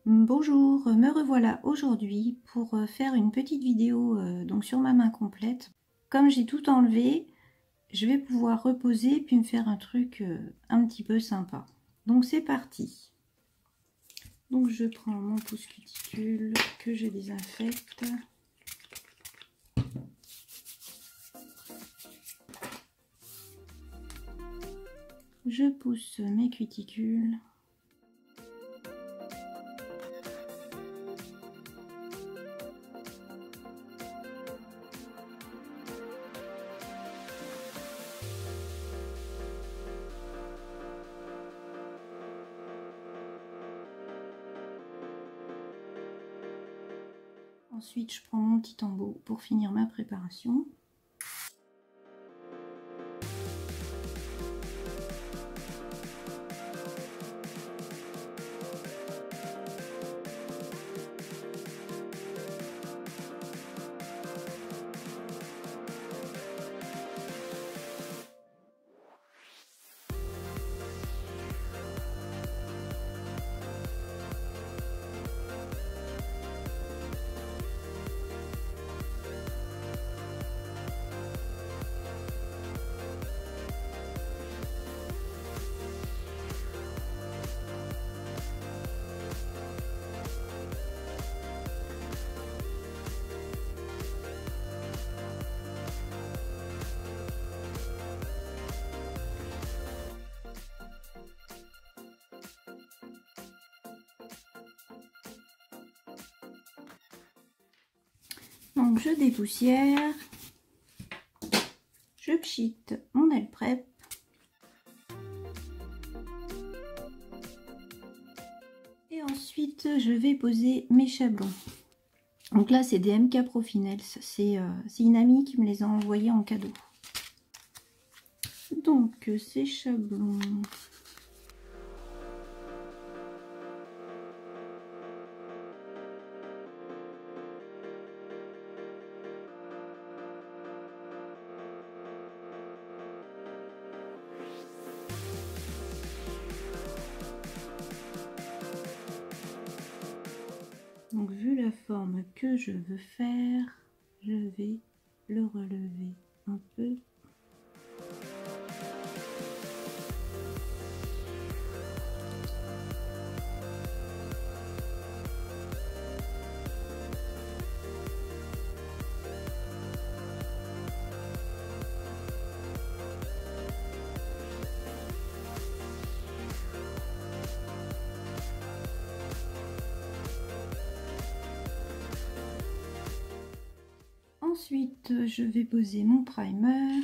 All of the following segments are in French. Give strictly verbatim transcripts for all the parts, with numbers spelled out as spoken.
Bonjour, me revoilà aujourd'hui pour faire une petite vidéo euh, donc sur ma main complète. Comme j'ai tout enlevé, je vais pouvoir reposer puis me faire un truc euh, un petit peu sympa. Donc c'est parti. Donc je prends mon pouce cuticule que je désinfecte. Je pousse mes cuticules. Ensuite, je prends mon petit embout pour finir ma préparation. Donc je dépoussière, je pchite mon aile prep. Et ensuite je vais poser mes chablons. Donc là c'est des M K Profinels, c'est euh, une amie qui me les a envoyés en cadeau. Donc ces chablons... Donc vu la forme que je veux faire, je vais le relever un peu. Ensuite, je vais poser mon primer.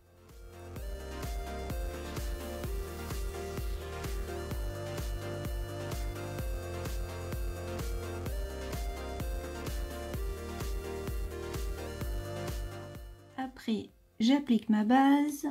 Après, j'applique ma base.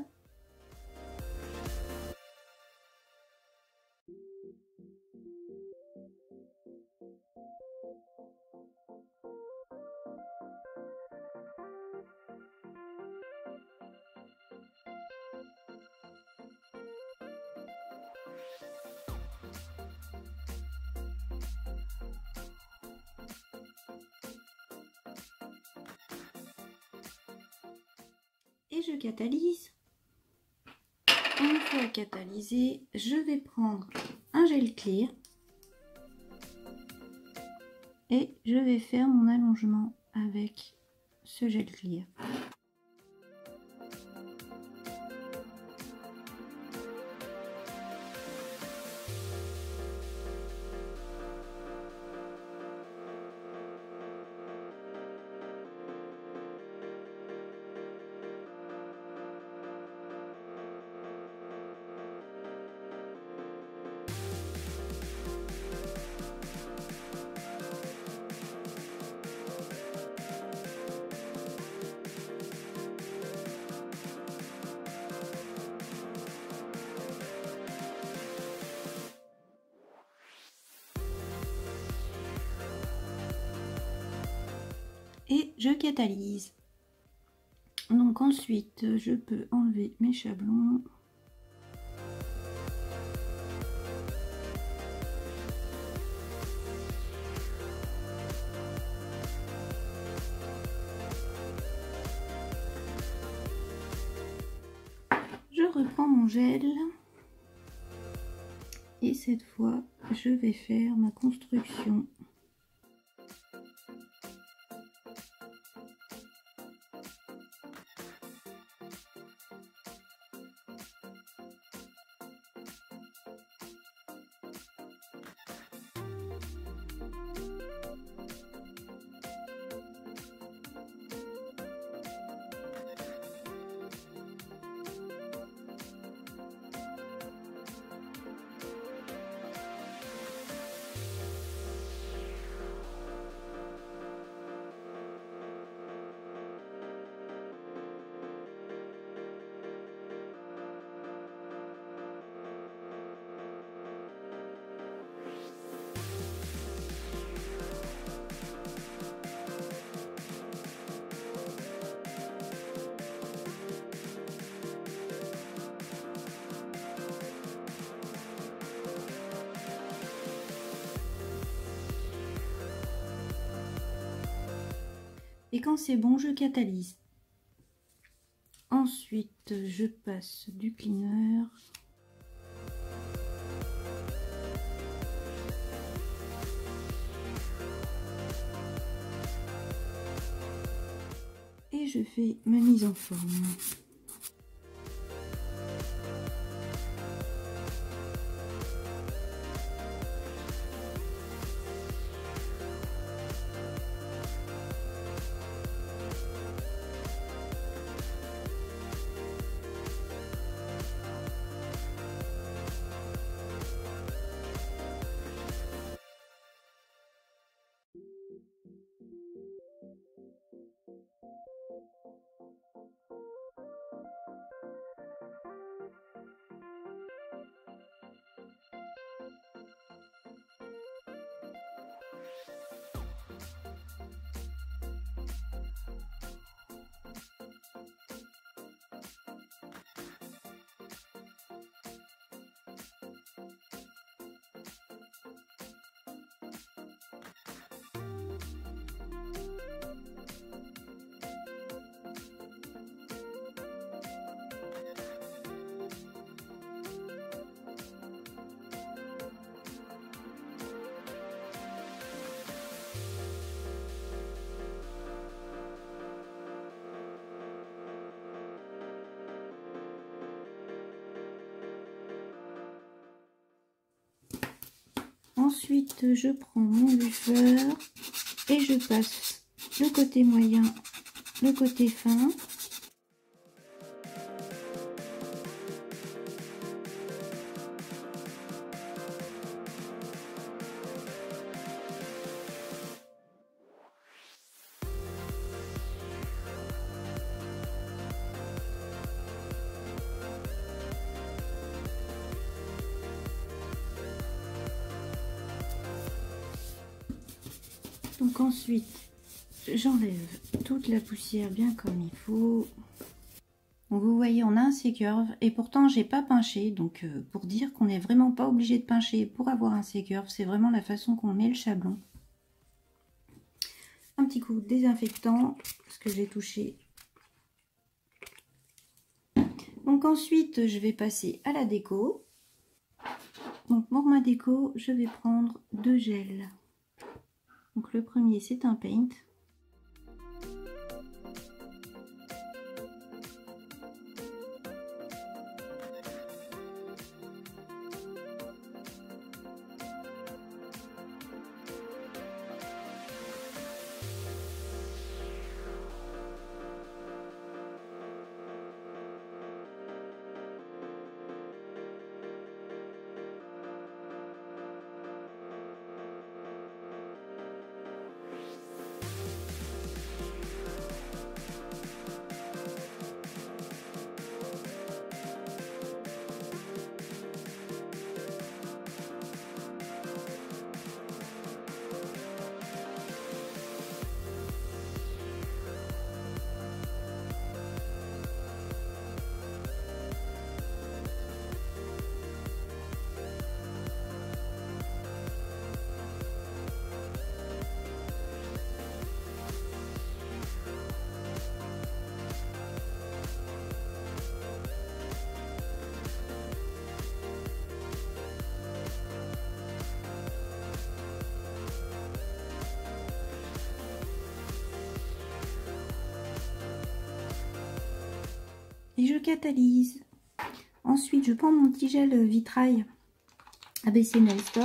Et je catalyse. Une fois catalysé, je vais prendre un gel clear et je vais faire mon allongement avec ce gel clear. Et je catalyse. Donc ensuite, je peux enlever mes chablons. reprends mon gel et cette fois je vais faire ma construction. Et quand c'est bon, je catalyse. Ensuite, je passe du cleaner. Et je fais ma mise en forme. Ensuite, je prends mon buffer et je passe le côté moyen, le côté fin. Donc ensuite, j'enlève toute la poussière bien comme il faut. Donc vous voyez, on a un C-curve et pourtant j'ai pas pinché. Donc euh, pour dire qu'on n'est vraiment pas obligé de pincher pour avoir un C-curve, c'est vraiment la façon qu'on met le chablon. Un petit coup de désinfectant parce que j'ai touché. Donc ensuite, je vais passer à la déco. Donc pour ma déco, je vais prendre deux gels. Donc le premier, c'est un paint. et je catalyse. Ensuite, je prends mon petit gel vitrail A B C Nail Store.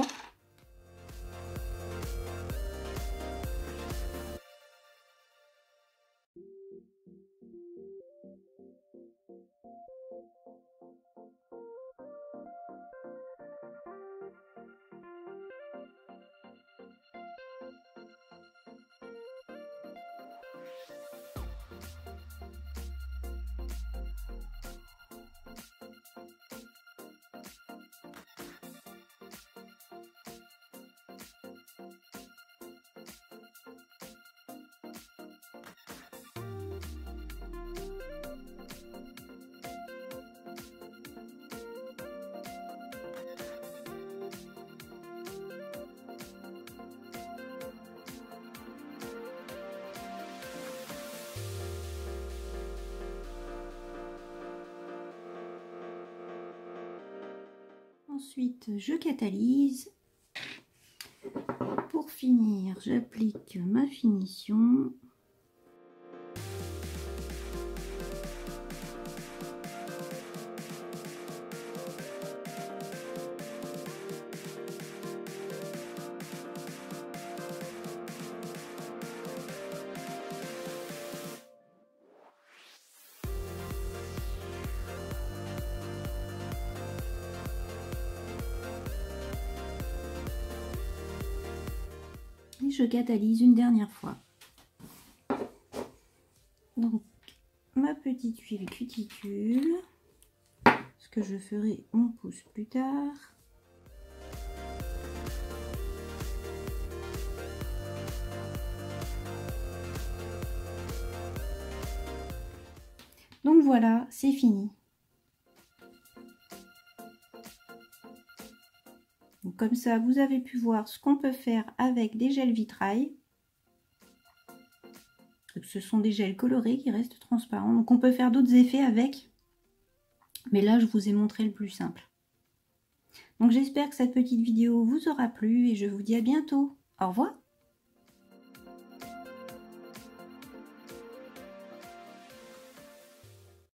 Ensuite, je catalyse. Pour finir, j'applique ma finition. Et je catalyse une dernière fois. Donc, ma petite huile cuticule, ce que je ferai mon pouce plus tard. Donc voilà, c'est fini. Donc comme ça, vous avez pu voir ce qu'on peut faire avec des gels vitrail. Ce sont des gels colorés qui restent transparents. Donc on peut faire d'autres effets avec. Mais là, je vous ai montré le plus simple. Donc j'espère que cette petite vidéo vous aura plu et je vous dis à bientôt. Au revoir.